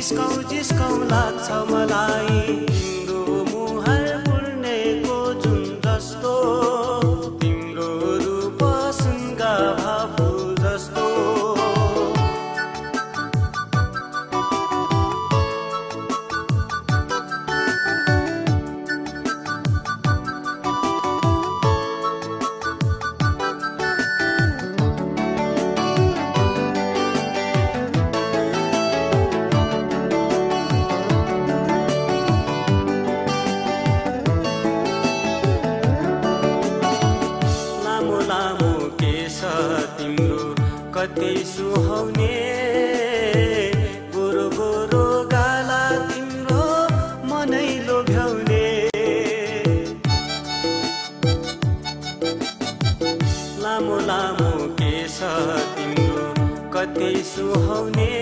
जिस्काउ लाग्छ मलाई तिम्रो मुहार फुल्नेको जुन जस्तो तिम्रो रूप सुनका फुल जस्तो कति सुहाउने गोरो गोरो गाला तिम्रो मनै लोभ्याउने लामो लामो केश तिम्रो कति सुहाउने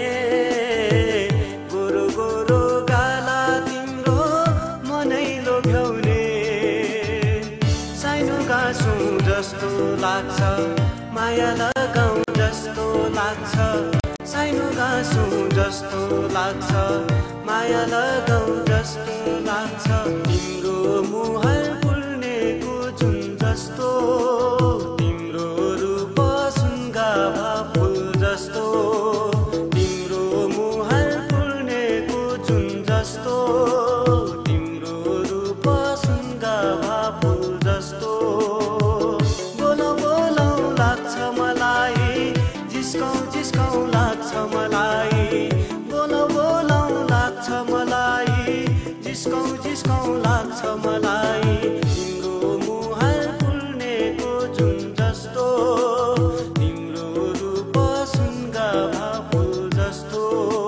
गोरो गोरो गाला तिम्रो मनै लोभ्याउने सानो गाँसु जस्तो लाग्छ माया लगाउ जस्तो लाग्छ सानो गाँसु जस्तो लाग्छ माया लगाउ जस्तो लाग्छ तिम्रो मुहार फुल्नेको जुन जस्तो तिम्रो रूप सुनका फुल जस्तो तिम्रो मुहार फुल्नेको जुन जस्तो तिम्रो रूप सुनका फुल जस्तो जिस्काउ लाग्छ मलाई बोलाउ लाग्छ मलाई जिस्काउ लाग्छ मलाई तिम्रो मुहार फुल्नेको जुन जस्तो तिम्रो रूप सुनका फुल जस्तो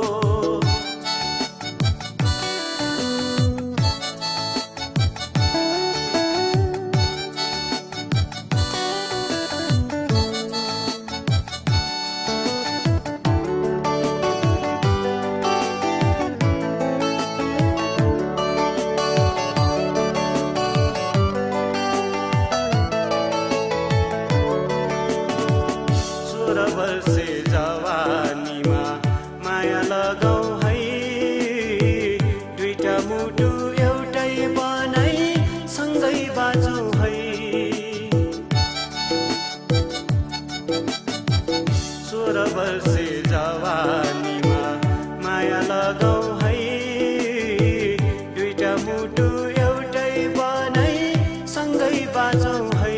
वर्षे जवानीमा माया लगाउ है दुईटा मुटु एउटै बनाई सँगै बाँचौ है 16 वर्षे जवानीमा माया लगाउ है दुईटा मुटु एउटै बनाई सँगै बाँचौ है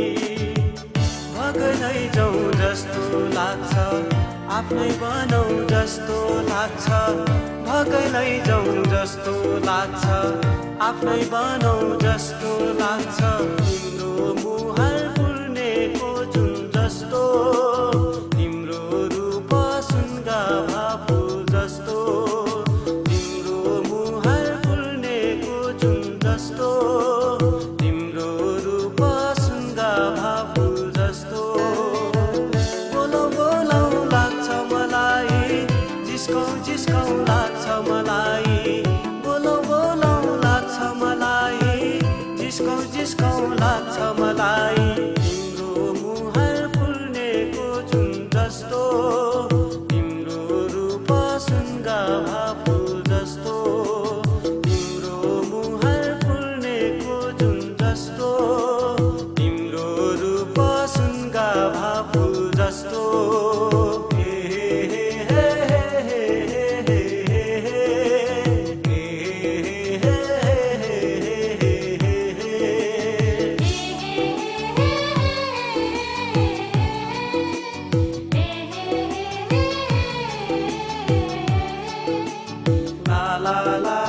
भगदै जाउँ जस्तो लाग्छ आफ्नै बनाउ जस्तो लाग्छ भगलै जाउँ जस्तो लाग्छ आफ्नै बनाउ जस्तो लाग्छ तिम्रो मुहार फुल्नेको जुन जस्तो तिम्रो रूप सुनका फुल जस्तो तिम्रो मुहार फुल्नेको जुन जस्तो तिम्रो रूप सुनका फुल जस्तो जिस्काउ लाग्छ मलाई बोलाउ लाग्छ मलाई जिस्काउ लाग्छ मलाई तिम्रो मुहार फुल्नेको जुन जस्तो तिम्रो रूप सुनका फुल जस्तो तिम्रो मुहार फुल्नेको जुन जस्तो तिम्रो रूप सुनका फुल जस्तो la la la